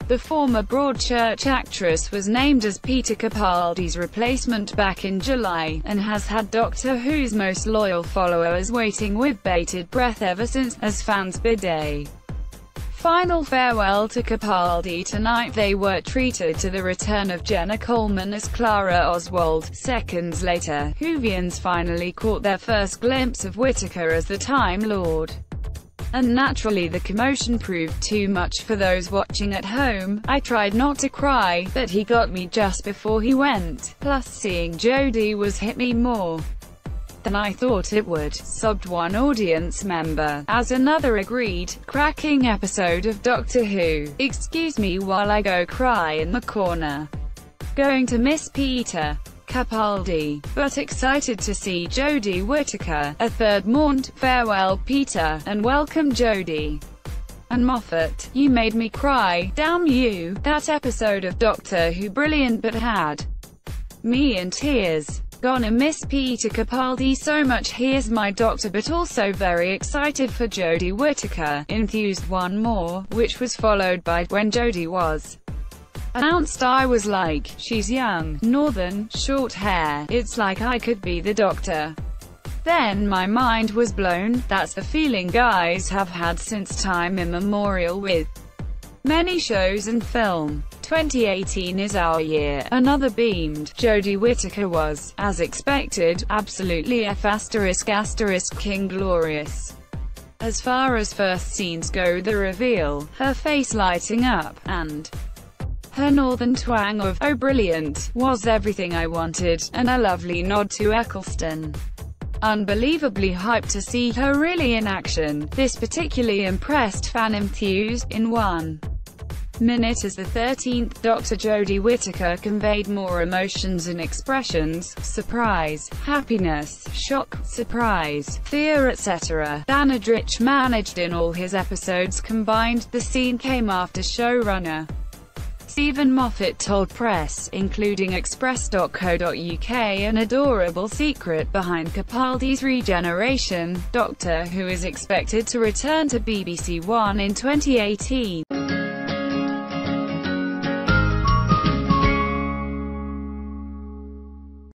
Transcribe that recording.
The former Broadchurch actress was named as Peter Capaldi's replacement back in July, and has had Doctor Who's most loyal followers waiting with bated breath ever since, as fans bid a final farewell to Capaldi tonight. They were treated to the return of Jenna Coleman as Clara Oswald. Seconds later, Whovians finally caught their first glimpse of Whittaker as the Time Lord. And naturally the commotion proved too much for those watching at home. I tried not to cry, but he got me just before he went. Plus seeing Jodie was hit me more than I thought it would, sobbed one audience member, as another agreed. Cracking episode of Doctor Who. Excuse me while I go cry in the corner. Going to miss Peter Capaldi, but excited to see Jodie Whittaker. A third mourned, farewell Peter, and welcome Jodie. And Moffat, you made me cry, damn you, that episode of Doctor Who brilliant but had me in tears. Gonna miss Peter Capaldi so much, here's my doctor, but also very excited for Jodie Whittaker, enthused one more, which was followed by, when Jodie was announced I was like, she's young, northern, short hair, it's like I could be the doctor. Then my mind was blown. That's the feeling guys have had since time immemorial with many shows and film. 2018 is our year. Another beamed. Jodie Whittaker was, as expected, absolutely ***King Glorious. As far as first scenes go, the reveal, her face lighting up, and her northern twang of, oh brilliant, was everything I wanted, and a lovely nod to Eccleston. Unbelievably hyped to see her really in action. This particularly impressed fan enthused. In 1 minute as the 13th Doctor, Jodie Whittaker conveyed more emotions and expressions: surprise, happiness, shock, surprise, fear, etc. than Adrich managed in all his episodes combined. The scene came after showrunner Stephen Moffat told press, including Express.co.uk, an adorable secret behind Capaldi's regeneration. Doctor Who is expected to return to BBC One in 2018.